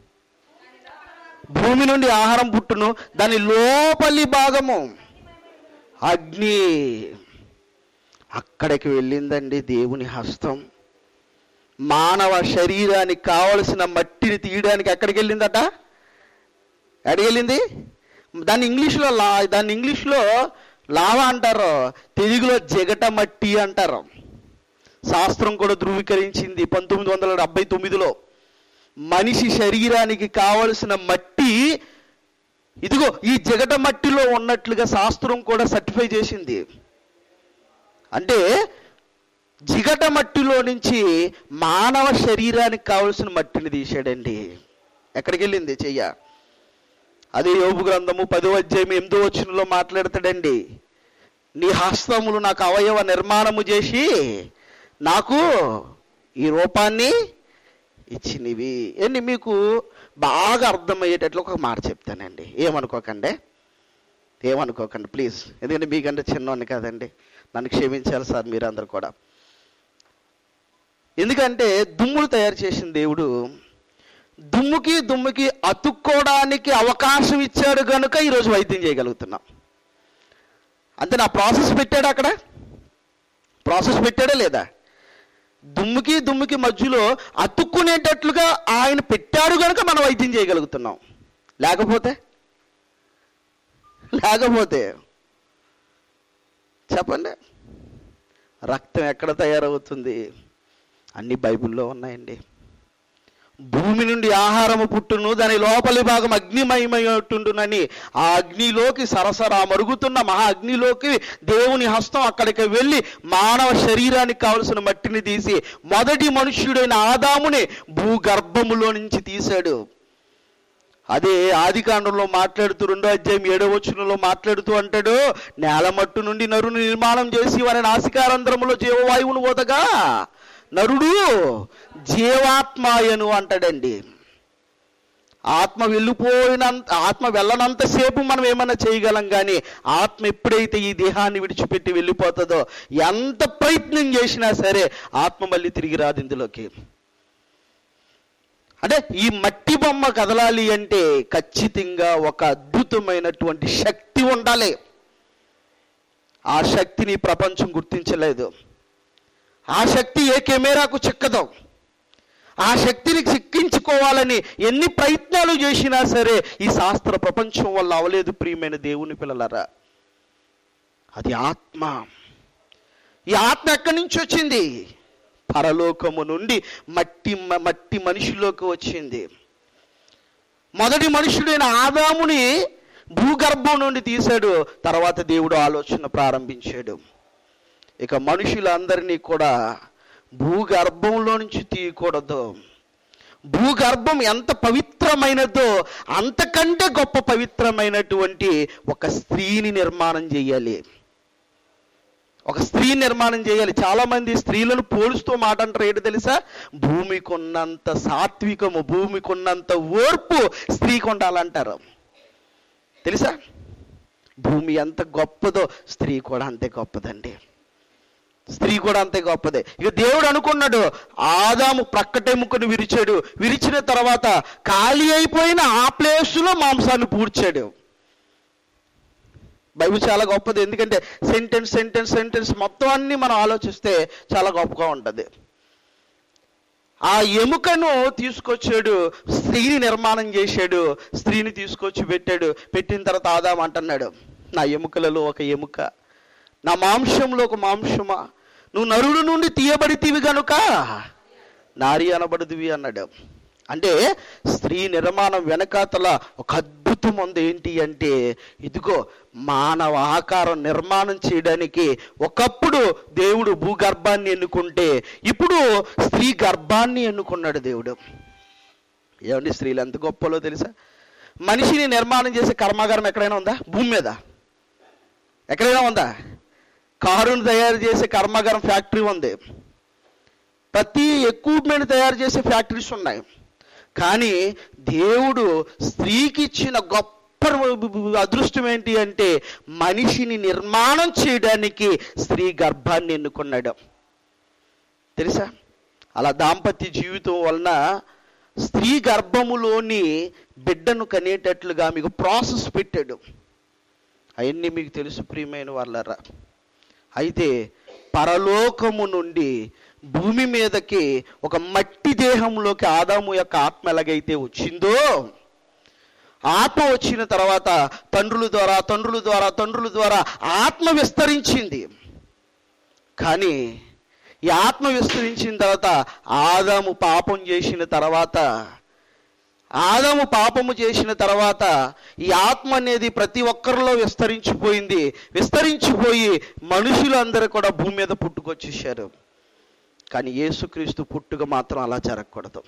భూమి నుండి ఆహారం పుట్టును, దాని లోపలి భాగము అగ్ని. అక్కడికి వెళ్ళిందండి దేవుని హస్తం. మానవ శరీరానికి కావలసిన మట్టిని తీయడానికి ఎక్కడికి వెళ్ళిందట? ఎక్కడికి వెళ్ళింది? దాన్ని ఇంగ్లీష్లో లా దాన్ని ఇంగ్లీష్లో లావా అంటారు, తెలుగులో జిగట మట్టి అంటారు. శాస్త్రం కూడా ధృవీకరించింది పంతొమ్మిది వందల డెబ్బై తొమ్మిదిలో మనిషి శరీరానికి కావలసిన మట్టి ఇదిగో ఈ జిగట మట్టిలో ఉన్నట్లుగా శాస్త్రం కూడా సర్టిఫై చేసింది. అంటే జిగట మట్టిలో నుంచి మానవ శరీరానికి కావలసిన మట్టిని తీశాడండి. ఎక్కడికి వెళ్ళింది చెయ్య? అదే యోబు గ్రంథము పదో అధ్యాయం ఎనిమిదో వచనంలో మాట్లాడతాడండి. నీ హస్తములు నాకు అవయవ నిర్మాణము చేసి నాకు ఈ రూపాన్ని ఇచ్చినవి. ఏంటి మీకు బాగా అర్థమయ్యేటట్లు ఒక మాట చెప్తానండి, ఏమనుకోకండి ఏమనుకోకండి ప్లీజ్. ఎందుకంటే మీకంటే చిన్నవాడిని కాదండి, నన్ను క్షమించాలి సార్ మీరందరూ కూడా. ఎందుకంటే దుమ్ములు తయారు చేసిన దేవుడు దుమ్ముకి దుమ్ముకి అతుక్కోవడానికి అవకాశం ఇచ్చాడు కనుక ఈరోజు వైద్యం చేయగలుగుతున్నాం. అంతే, నా ప్రాసెస్ పెట్టాడు, అక్కడ ప్రాసెస్ పెట్టాడా లేదా? దుమ్ముకి దుమ్ముకి మధ్యలో అతుక్కునేటట్లుగా ఆయన పెట్టాడు కనుక మనం వైద్యం చేయగలుగుతున్నాం. లేకపోతే లేకపోతే చెప్పండి, రక్తం ఎక్కడ తయారవుతుంది? అన్ని బైబిల్లో ఉన్నాయండి. భూమి నుండి ఆహారము పుట్టును, దాని లోపలి భాగం అగ్నిమయమయ్యుండునని, ఆ అగ్నిలోకి సరసర మరుగుతున్న మహా అగ్నిలోకి దేవుని హస్తం అక్కడికి వెళ్ళి మానవ శరీరానికి కావలసిన మట్టిని తీసి మొదటి మనుష్యుడైన ఆదాముని భూగర్భములో నుంచి తీశాడు. అదే ఆది కాండంలో మాట్లాడుతూ రెండో అధ్యాయం ఏడో వచనంలో మాట్లాడుతూ అంటాడు, నేల మట్టు నుండి నరుని నిర్మాణం చేసి వారి నాసికారంధ్రములో జీవవాయువును వదగా నరుడు జీవాత్మాయను అంటాడండి. ఆత్మ వెళ్ళిపోయినంత ఆత్మ వెళ్ళనంతసేపు మనం ఏమైనా చేయగలం, కానీ ఆత్మ ఎప్పుడైతే ఈ దేహాన్ని విడిచిపెట్టి వెళ్ళిపోతుందో ఎంత ప్రయత్నం చేసినా సరే ఆత్మ మళ్ళీ తిరిగి రాదు ఇందులోకి. అంటే ఈ మట్టి బొమ్మ కదలాలి అంటే ఖచ్చితంగా ఒక అద్భుతమైనటువంటి శక్తి ఉండాలి. ఆ శక్తిని ప్రపంచం గుర్తించలేదు. ఆ శక్తి ఏ కెమెరాకు చిక్కదు. ఆ శక్తిని చిక్కించుకోవాలని ఎన్ని ప్రయత్నాలు చేసినా సరే ఈ శాస్త్ర ప్రపంచం వల్ల అవలేదు. ప్రియమైన దేవుని పిల్లలారా, అది ఆత్మ. ఈ ఆత్మ ఎక్కడి నుంచి వచ్చింది? పరలోకము నుండి మట్టి మట్టి మనిషిలోకి వచ్చింది. మొదటి మనుషుడైన ఆదాముని భూగర్భం నుండి తీశాడు. తర్వాత దేవుడు ఆలోచన ప్రారంభించాడు, ఇక మనుషులందరినీ కూడా భూగర్భంలో నుంచి తీయకూడదు. భూగర్భం ఎంత పవిత్రమైనదో అంతకంటే గొప్ప పవిత్రమైనటువంటి ఒక స్త్రీని నిర్మాణం చేయాలి. ఒక స్త్రీ నిర్మాణం చేయాలి. చాలామంది స్త్రీలను పోలుస్తూ మాట అంటారు, ఏంటి తెలుసా? భూమికి ఉన్నంత సాత్వికము, భూమికి ఉన్నంత ఓర్పు స్త్రీకి ఉండాలంటారు. తెలుసా? భూమి ఎంత గొప్పదో స్త్రీ కూడా అంతే గొప్పదండి. స్త్రీ కూడా అంతే గొప్పదే. ఇక దేవుడు అనుకున్నాడు, ఆదాము ప్రక్కటెముకను విరిచాడు. విరిచిన తర్వాత ఖాళీ అయిపోయిన ఆ ప్లేసులో మాంసాన్ని పూడ్చాడు. బైబిల్ చాలా గొప్పది, ఎందుకంటే సెంటెన్స్ సెంటెన్స్ సెంటెన్స్ మొత్తం అన్ని మనం ఆలోచిస్తే చాలా గొప్పగా ఉంటుంది. ఆ ఎముకను తీసుకొచ్చాడు, స్త్రీని నిర్మాణం చేశాడు, స్త్రీని తీసుకొచ్చి పెట్టాడు. పెట్టిన తర్వాత ఆదాము అంటున్నాడు, నా ఎముకలలో ఒక ఎముక, నా మాంసంలో ఒక మాంసమా, నువ్వు నరుడు నుండి తీయబడితివి కనుక నారి అనబడితివి అన్నాడు. అంటే స్త్రీ నిర్మాణం వెనకాతల ఒక అద్భుతం ఉంది. ఏంటి అంటే, ఇదిగో మానవ ఆకారం నిర్మాణం చేయడానికి ఒకప్పుడు దేవుడు భూగర్భాన్ని ఎన్నుకుంటే ఇప్పుడు స్త్రీ గర్భాన్ని ఎన్నుకున్నాడు దేవుడు. ఏమండి, స్త్రీలు ఎంత గొప్పలో తెలుసా? మనిషిని నిర్మాణం చేసే కర్మాగారం ఎక్కడైనా ఉందా? భూమి మీద ఎక్కడైనా ఉందా? కారును తయారు చేసే కర్మాగారం ఫ్యాక్టరీ ఉంది. ప్రతి ఎక్విప్మెంట్ తయారు చేసే ఫ్యాక్టరీస్ ఉన్నాయి. కానీ దేవుడు స్త్రీకి ఇచ్చిన గొప్ప అదృష్టం ఏంటి అంటే, మనిషిని నిర్మాణం చేయడానికి స్త్రీ గర్భాన్ని ఎన్నుకున్నాడు. తెలుసా? అలా దాంపత్య జీవితం వలన స్త్రీ గర్భములోని బిడ్డను కనేటట్లుగా మీకు ప్రాసెస్ పెట్టాడు. అవన్నీ మీకు తెలుసు ప్రియమైన వాళ్ళరా. అయితే పరలోకము నుండి భూమి మీదకి ఒక మట్టి దేహంలోకి ఆదాము యొక్క ఆత్మ ఎలాగైతే వచ్చిందో, ఆత్మ వచ్చిన తర్వాత తండ్రుల ద్వారా తండ్రుల ద్వారా తండ్రుల ద్వారా ఆత్మ విస్తరించింది. కానీ ఈ ఆత్మ విస్తరించిన తర్వాత ఆదాము పాపం చేసిన తర్వాత ఆదాము పాపము చేసిన తర్వాత ఈ ఆత్మ అనేది ప్రతి ఒక్కరిలో విస్తరించిపోయింది. విస్తరించిపోయి మనుషులందరూ కూడా భూమి మీద పుట్టుకొచ్చేసారు. కానీ యేసుక్రీస్తు పుట్టుక మాత్రం అలా జరగకూడదు.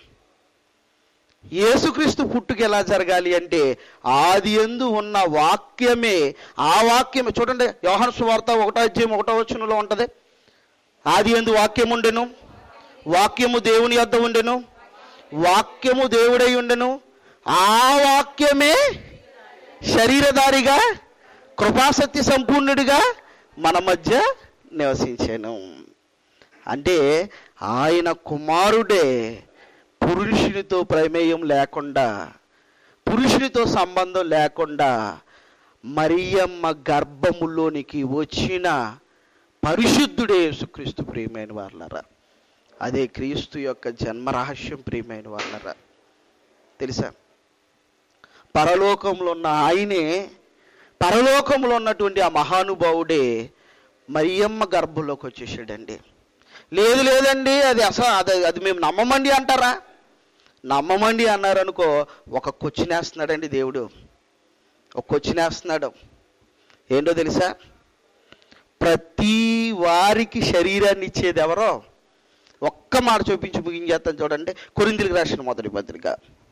యేసుక్రీస్తు పుట్టుక ఎలా జరగాలి అంటే, ఆది యందు ఉన్న వాక్యమే, ఆ వాక్యమే. చూడండి, యోహాను సువార్త ఒకటో అధ్యాయం ఒకటో వచనంలో ఉంటుంది, ఆది యందు వాక్యం ఉండెను, వాక్యము దేవుని యొద్ద ఉండెను, వాక్యము దేవుడై ఉండెను, ఆ వాక్యమే శరీరధారిగా కృపాసత్య సంపూర్ణుడిగా మన మధ్య నివసించాను. అంటే ఆయన కుమారుడే పురుషునితో ప్రమేయం లేకుండా, పురుషునితో సంబంధం లేకుండా మరియమ్మ గర్భములోనికి వచ్చిన పరిశుద్ధుడే యేసుక్రీస్తు. ప్రియమైన వాళ్ళరా, అదే క్రీస్తు యొక్క జన్మ రహస్యం. ప్రియమైన వాళ్ళరా, తెలుసా? పరలోకంలో ఉన్న ఆయనే, పరలోకంలో ఉన్నటువంటి ఆ మహానుభావుడే మరియమ్మ గర్భంలోకి వచ్చేసాడండి. లేదు లేదండి అది అసలు అది అది మేము నమ్మమండి అంటారా? నమ్మమండి అన్నారనుకో, ఒక కొచ్చినేస్తున్నాడండి దేవుడు. ఒక కొచ్చినేస్తున్నాడు. ఏంటో తెలుసా? ప్రతి వారికి శరీరాన్ని ఇచ్చేది ఎవరో? ఒక్క మాట చూపించి ముగించేస్తాను చూడండి. కొరింథీయులకు రాసిన మొదటి పత్రిక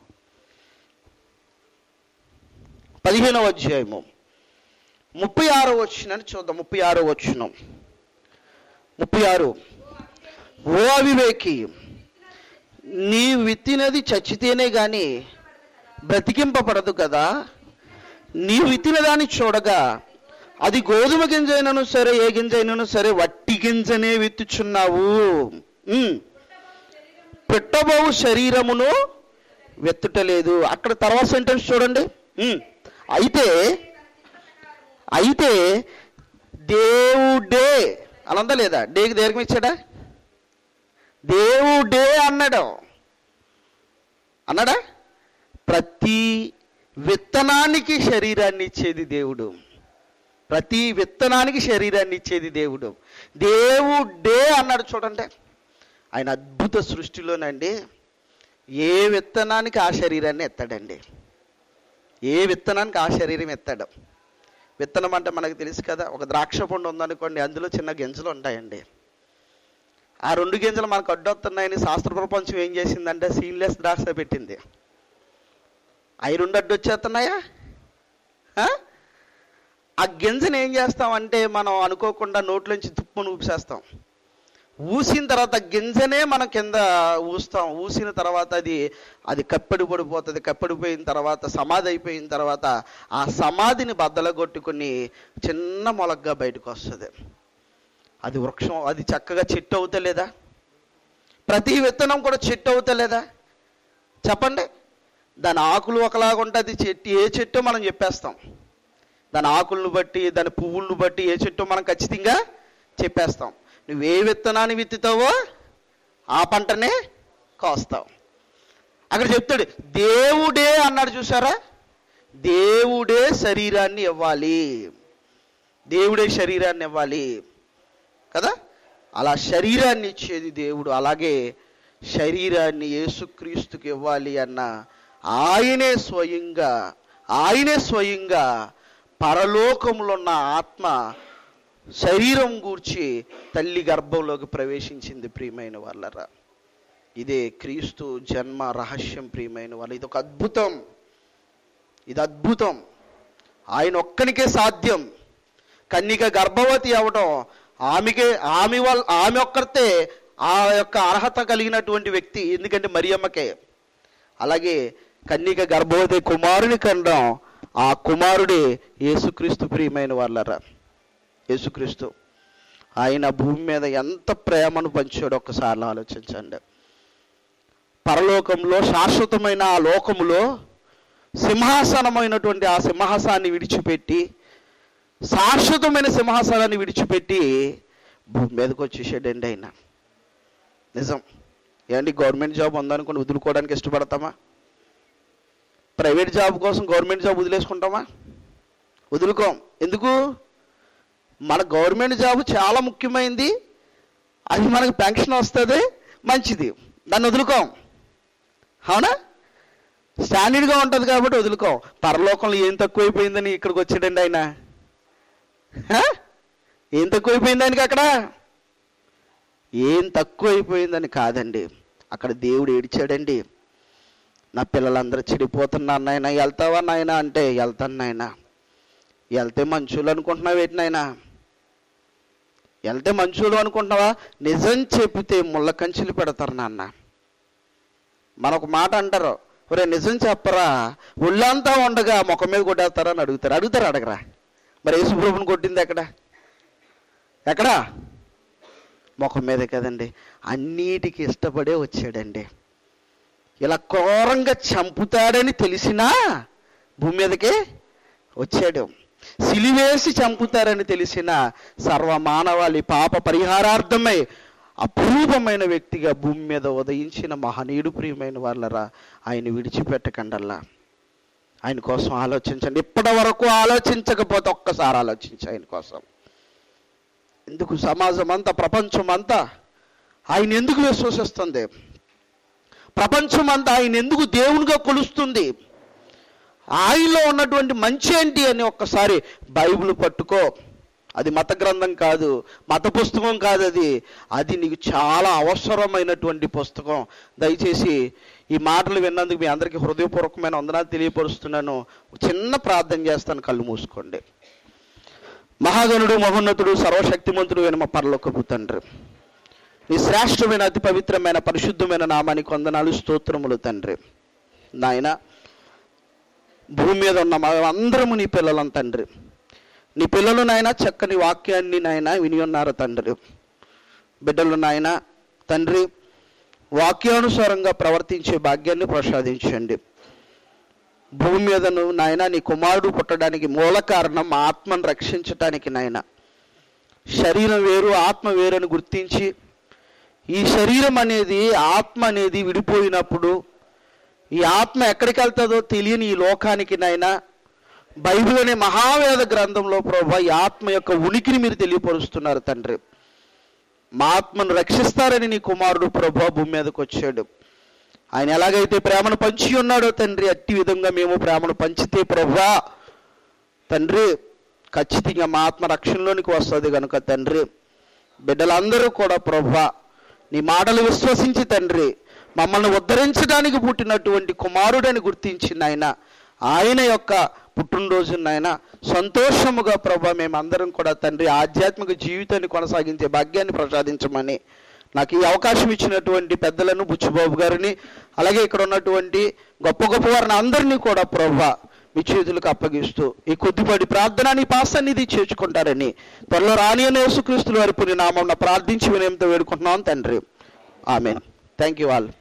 పదిహేనవ అధ్యాయము ముప్పై ఆరో వచనాన్ని చూద్దాం. ముప్పై ఆరో వచనం, ముప్పై ఆరు. ఓ అవివేకి, నీ విత్తినది చచ్చితేనే గాని బ్రతికింపబడదు కదా. నీ విత్తిన దాన్ని చూడగా అది గోధుమ గింజ అయినను సరే, ఏ గింజ అయినను సరే, వట్టి గింజనే విత్తుచున్నావు. పెట్టబోవు శరీరమును వెత్తుటలేదు. అక్కడ తర్వాత సెంటెన్స్ చూడండి. అయితే అయితే దేవుడే అనందా లేదా? డేకి దీర్ఘం ఇచ్చాడా? దేవుడే అన్నాడు. అన్నాడా? ప్రతి విత్తనానికి శరీరాన్ని ఇచ్చేది దేవుడు. ప్రతి విత్తనానికి శరీరాన్ని ఇచ్చేది దేవుడు. దేవుడే అన్నాడు చూడండి. ఆయన అద్భుత సృష్టిలోనండి ఏ విత్తనానికి ఆ శరీరాన్ని ఎత్తాడండి. ఏ విత్తనానికి ఆ శరీరం ఎత్తాడు. విత్తనం అంటే మనకు తెలుసు కదా. ఒక ద్రాక్ష పండు ఉందనుకోండి, అందులో చిన్న గింజలు ఉంటాయండి. ఆ రెండు గింజలు మనకు అడ్డొస్తున్నాయని శాస్త్ర ప్రపంచం ఏం చేసిందంటే సీన్లెస్ ద్రాక్ష పెట్టింది. అవి రెండు అడ్డు వచ్చేస్తున్నాయా? ఆ గింజను ఏం చేస్తామంటే మనం అనుకోకుండా నోట్లోంచి తుప్పును ఊపిసేస్తాం. ఊసిన తర్వాత గింజనే మనం కింద ఊస్తాం. ఊసిన తర్వాత అది అది కప్పెడు పడిపోతుంది. కప్పెడిపోయిన తర్వాత సమాధి అయిపోయిన తర్వాత ఆ సమాధిని బద్దలగొట్టుకుని చిన్న మొలకగా బయటకు వస్తుంది. అది వృక్షం, అది చక్కగా చెట్టు అవుతలేదా? ప్రతి విత్తనం కూడా చెట్టు అవుతలేదా? చెప్పండి. దాని ఆకులు ఒకలాగా ఉంటుంది. చెట్టు ఏ చెట్టో మనం చెప్పేస్తాం. దాని ఆకులను బట్టి, దాని పువ్వులను బట్టి ఏ చెట్టో మనం ఖచ్చితంగా చెప్పేస్తాం. నువ్వే విత్తనాన్ని విత్తుతావో ఆ పంటనే కోస్తావు. అక్కడ చెప్తాడు దేవుడే అన్నాడు. చూసారా? దేవుడే శరీరాన్ని ఇవ్వాలి. దేవుడే శరీరాన్ని ఇవ్వాలి కదా. అలా శరీరాన్ని ఇచ్చేది దేవుడు. అలాగే శరీరాన్ని యేసుక్రీస్తుకి ఇవ్వాలి అన్న ఆయనే స్వయంగా ఆయనే స్వయంగా పరలోకంలో ఉన్న ఆత్మ శరీరం గూర్చి తల్లి గర్భంలోకి ప్రవేశించింది. ప్రియమైన వాళ్ళరా, ఇదే క్రీస్తు జన్మ రహస్యం. ప్రియమైన వాళ్ళు, ఇది ఒక అద్భుతం. ఇది అద్భుతం. ఆయన ఒక్కనికే సాధ్యం. కన్యక గర్భవతి అవడం ఆమెకే, ఆమె వాళ్ళ ఆమె ఒక్కరితే ఆ యొక్క అర్హత కలిగినటువంటి వ్యక్తి. ఎందుకంటే మరియమ్మకే. అలాగే కన్యక గర్భవతి కుమారుని కనడం ఆ కుమారుడే యేసుక్రీస్తు. ప్రియమైన వాళ్ళరా, యేసుక్రీస్తు ఆయన భూమి మీద ఎంత ప్రేమను పంచాడో ఒక్కసారి ఆలోచించండి. పరలోకంలో శాశ్వతమైన ఆ లోకములో సింహాసనమైనటువంటి ఆ సింహాసనాన్ని విడిచిపెట్టి, శాశ్వతమైన సింహాసనాన్ని విడిచిపెట్టి భూమి మీదకి వచ్చేసాడండి ఆయన. నిజం. ఏంటి, గవర్నమెంట్ జాబ్ ఉందనుకోండి వదులుకోవడానికి ఇష్టపడతామా? ప్రైవేట్ జాబ్ కోసం గవర్నమెంట్ జాబ్ వదిలేసుకుంటామా? వదులుకోం. ఎందుకు? మన గవర్నమెంట్ జాబ్ చాలా ముఖ్యమైనది. అది మనకు పెన్షన్ వస్తుంది, మంచిది. దాన్ని వదులుకోం. అవునా? స్టాండర్డ్గా ఉంటుంది కాబట్టి వదులుకోం. పరలోకంలో ఏం తక్కువైపోయిందని ఇక్కడికి వచ్చాడండి ఆయన. ఏం తక్కువైపోయింది ఆయనకి అక్కడ? ఏం తక్కువైపోయిందని కాదండి, అక్కడ దేవుడు ఏడ్చాడండి. నా పిల్లలందరూ చెడిపోతున్నారు నాయన, వెళ్తావా నాయన అంటే వెళ్తాను నాయన. వెళ్తే మంచులు అనుకుంటున్నావు ఏంటి నాయన? వెళ్తే మంచులు అనుకుంటున్నావా? నిజం చెప్తే ముళ్ళ కంచెలు పెడతారు నాన్న. మనొక మాట అంటారు, ఒరే నిజం చెప్పరా, ఒళ్ళంతా ఉండగా ముఖం మీద కొట్టేస్తారా అని అడుగుతారు. అడుగుతారు అడగరా? మరి యేసుప్రభుని కొట్టింది ఎక్కడ? ఎక్కడా? ముఖం మీద కదండి, అన్నిటికీ ఇష్టపడే వచ్చాడండి. ఇలా ఘోరంగా చంపుతాడని తెలిసినా భూమి మీదకే వచ్చాడు. సిలివేసి చంపుతారని తెలిసిన సర్వమానవాళి పాప పరిహారార్థమై అపూర్వమైన వ్యక్తిగా భూమి మీద ఉదయించిన మహనీయుడు. ప్రియమైన వాళ్ళరా, ఆయన విడిచిపెట్టకండల్లా. ఆయన కోసం ఆలోచించండి. ఇప్పటి వరకు ఆలోచించకపోతే ఒక్కసారి ఆలోచించి ఆయన కోసం. ఎందుకు సమాజం అంతా, ప్రపంచం అంతా ఆయన ఎందుకు విశ్వసిస్తుంది? ప్రపంచం అంతా ఆయన ఎందుకు దేవునిగా కొలుస్తుంది? ఆయనలో ఉన్నటువంటి మంచి ఏంటి అని ఒక్కసారి బైబిల్ పట్టుకో. అది మత గ్రంథం కాదు, మత పుస్తకం కాదు, అది అది నీకు చాలా అవసరమైనటువంటి పుస్తకం. దయచేసి ఈ మాటలు విన్నందుకు మీ అందరికీ హృదయపూర్వకమైన వందనాలు తెలియపరుస్తున్నాను. చిన్న ప్రార్థన చేస్తాను, కళ్ళు మూసుకోండి. మహాగణుడు, మహోన్నతుడు, సర్వశక్తిమంతుడు అయిన మా పరలోకపు తండ్రి, నీ శ్రేష్టమైన అతి పవిత్రమైన పరిశుద్ధమైన నామానికి వందనాలు, స్తోత్రములు తండ్రి. నాయన, భూమి మీద ఉన్న మా అందరము నీ పిల్లలం తండ్రి. నీ పిల్లలు నాయన చక్కని వాక్యాన్ని నాయన విని ఉన్నారు తండ్రి. బిడ్డలు నాయన తండ్రి వాక్యానుసారంగా ప్రవర్తించే భాగ్యాన్ని ప్రసాదించండి. భూమి మీదను నాయన నీ కుమారుడు పుట్టడానికి మూల కారణం ఆత్మను రక్షించటానికి నాయన. శరీరం వేరు, ఆత్మ వేరు అని గుర్తించి, ఈ శరీరం అనేది, ఆత్మ అనేది విడిపోయినప్పుడు ఈ ఆత్మ ఎక్కడికి వెళ్తుందో తెలియని ఈ లోకానికి నాయన బైబిల్ అనే మహావేద గ్రంథంలో ప్రభా ఈ ఆత్మ యొక్క ఉనికిని మీరు తెలియపరుస్తున్నారు తండ్రి. మా ఆత్మను రక్షిస్తారని నీ కుమారుడు ప్రభా భూమి మీదకి వచ్చాడు. ఆయన ఎలాగైతే ప్రేమను పంచి ఉన్నాడో తండ్రి, అట్టి విధంగా మేము ప్రేమను పంచితే ప్రభా తండ్రి ఖచ్చితంగా మా ఆత్మ రక్షణలోనికి వస్తుంది కనుక తండ్రి, బిడ్డలందరూ కూడా ప్రభా నీ మాటలు విశ్వసించి తండ్రి మమ్మల్ని ఉద్ధరించడానికి పుట్టినటువంటి కుమారుడని గుర్తించింది ఆయన. ఆయన యొక్క పుట్టినరోజున ఆయన సంతోషముగా ప్రభా మేమందరం కూడా తండ్రి ఆధ్యాత్మిక జీవితాన్ని కొనసాగించే భాగ్యాన్ని ప్రసాదించమని నాకు ఈ అవకాశం ఇచ్చినటువంటి పెద్దలను, బుచ్చిబాబు గారిని, అలాగే ఇక్కడ ఉన్నటువంటి గొప్ప గొప్ప వారిని అందరినీ కూడా ప్రభా మీ చేతులకు అప్పగిస్తూ ఈ కొద్దిపాటి ప్రార్థనని పాసన్నిధి చేర్చుకుంటారని త్వరలో రాని అనే యేసుక్రీస్తుల వారి పుణ్య నామమున ప్రార్థించి వినయంతో వేడుకుంటున్నాం తండ్రి. ఆమేన్. Thank you all.